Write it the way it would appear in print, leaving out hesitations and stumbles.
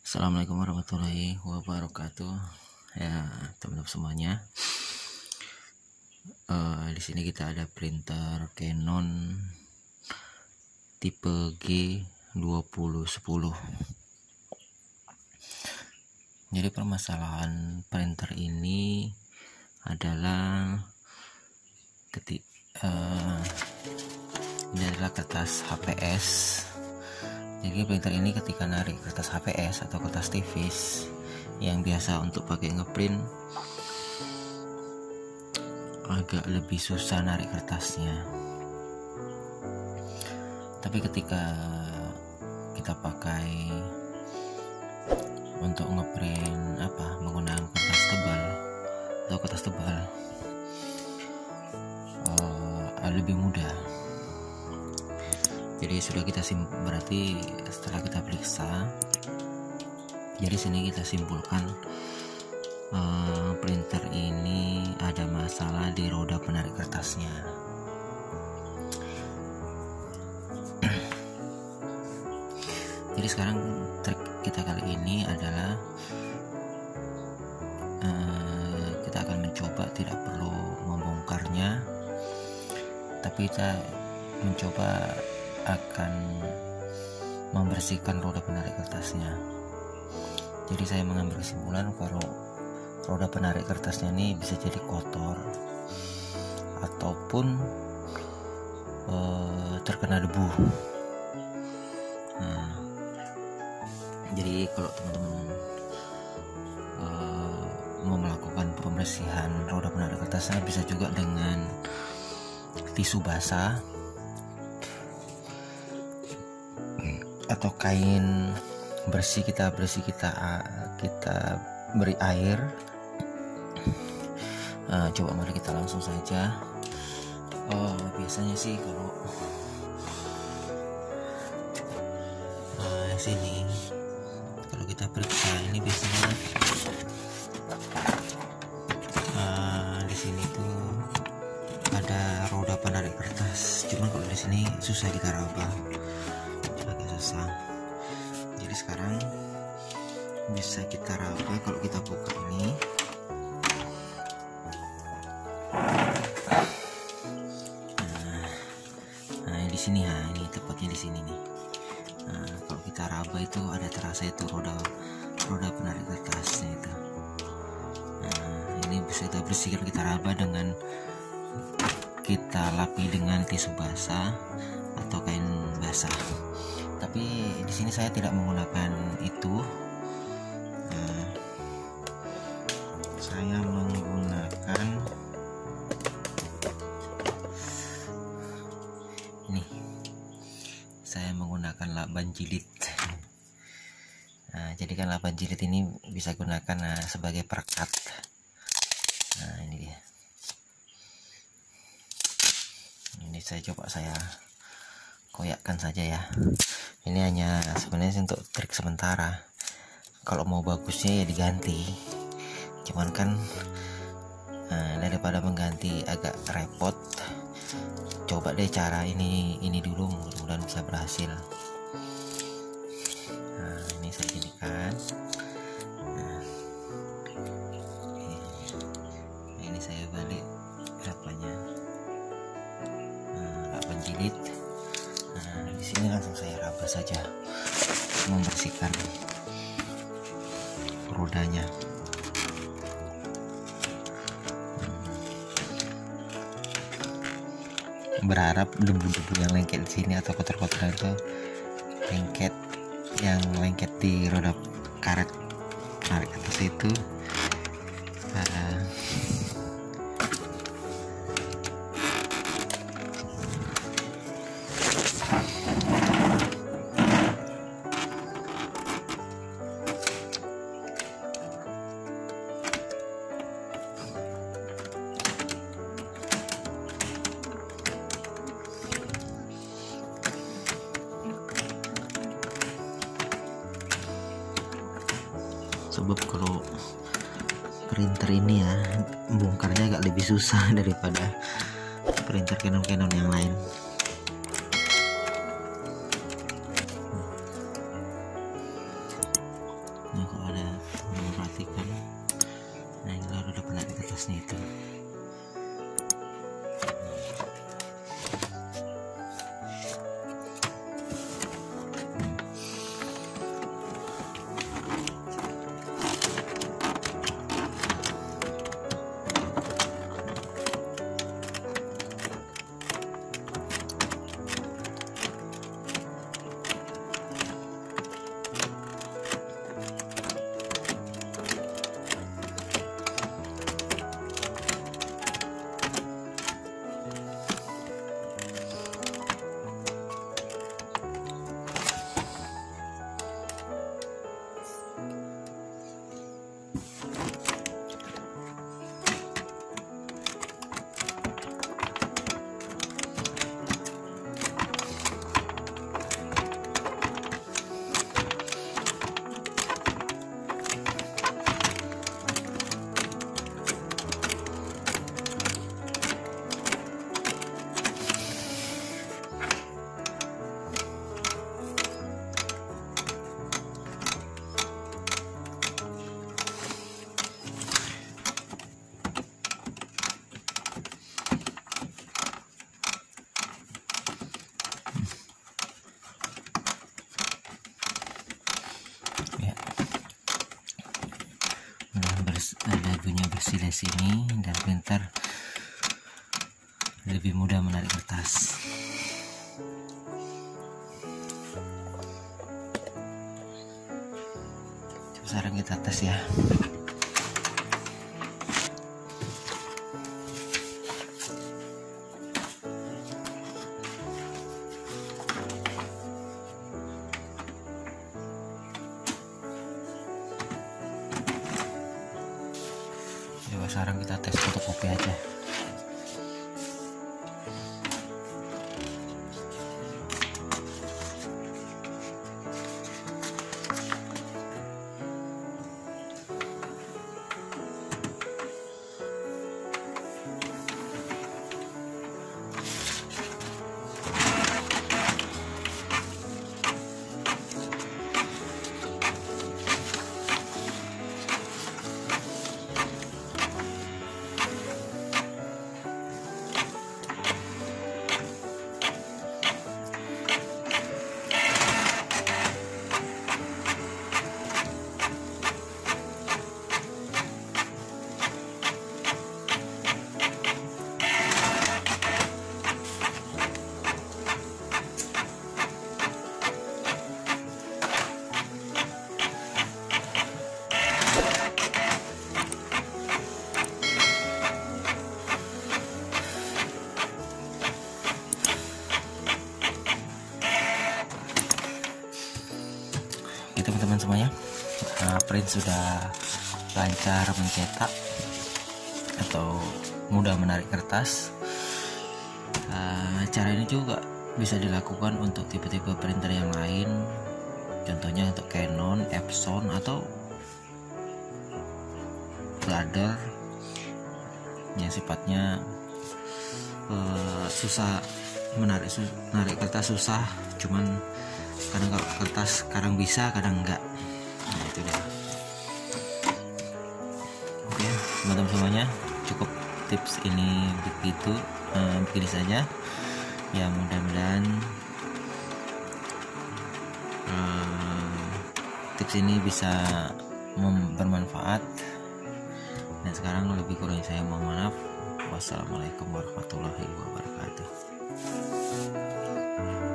Assalamualaikum warahmatullahi wabarakatuh. Ya, teman-teman semuanya. Di sini kita ada printer Canon tipe G2010. Jadi permasalahan printer ini adalah ini adalah kertas HPS. Jadi printer ini ketika narik kertas HPS atau kertas tipis yang biasa untuk pakai ngeprint, agak lebih susah narik kertasnya. Tapi ketika kita pakai untuk ngeprint menggunakan kertas tebal atau kertas tebal, lebih mudah. Jadi sudah kita berarti setelah kita periksa, jadi sini kita simpulkan printer ini ada masalah di roda penarik kertasnya. Jadi sekarang trik kita kali ini adalah kita akan mencoba, tidak perlu membongkarnya, tapi kita mencoba akan membersihkan roda penarik kertasnya. Jadi saya mengambil kesimpulan kalau roda penarik kertasnya ini bisa jadi kotor ataupun terkena debu. Jadi kalau teman-teman mau melakukan pembersihan roda penarik kertasnya, bisa juga dengan tisu basah atau kain bersih. Kita beri air. Coba mari kita langsung saja. Biasanya sih kalau sini kalau kita periksa ini biasanya di sini tuh ada roda penarik kertas. Cuman kalau di sini susah kita raba. Jadi sekarang bisa kita raba. Kalau kita buka ini, di sini ya, ini tepatnya di sini nih. Kalau kita raba itu ada terasa itu roda penarik kertasnya itu. Ini bisa kita bersihkan, kita raba dengan kita lapi dengan tisu basah atau kain basah. Tapi di sini saya tidak menggunakan itu. Saya menggunakan ini. Saya menggunakan lakban jilid. Jadi kan lakban jilid ini bisa gunakan sebagai perekat. Ini dia. Ini saya coba saya koyakkan saja ya. Ini hanya sebenarnya untuk trik sementara. Kalau mau bagusnya ya diganti. Cuman kan daripada mengganti agak repot, coba deh cara ini dulu, mudah-mudahan bisa berhasil. Ini saya jadikan. Ini saya balik lakbannya, lakban jilid. Di sini langsung saya raba saja, membersihkan rodanya. Berharap debu-debu yang lengket di sini atau kotor-kotoran itu lengket di roda karet tarik atas itu. Sebab kalau printer ini ya, bongkarnya agak lebih susah daripada printer Canon yang lain. fungsi di sini dan printer lebih mudah menarik kertas. Sekarang kita tes ya. Coba sekarang kita tes fotokopi aja. Teman-teman semuanya, print sudah lancar mencetak atau mudah menarik kertas. Cara ini juga bisa dilakukan untuk tipe-tipe printer yang lain, contohnya untuk Canon, Epson atau Brother yang sifatnya susah menarik kertas, susah, cuman kadang kalau kertas kadang bisa kadang enggak. Nah itu dia. Oke teman-teman semuanya, cukup tips ini begini saja ya. Mudah-mudahan tips ini bisa bermanfaat, dan sekarang lebih kurang saya mohon maaf. Wassalamualaikum warahmatullahi wabarakatuh.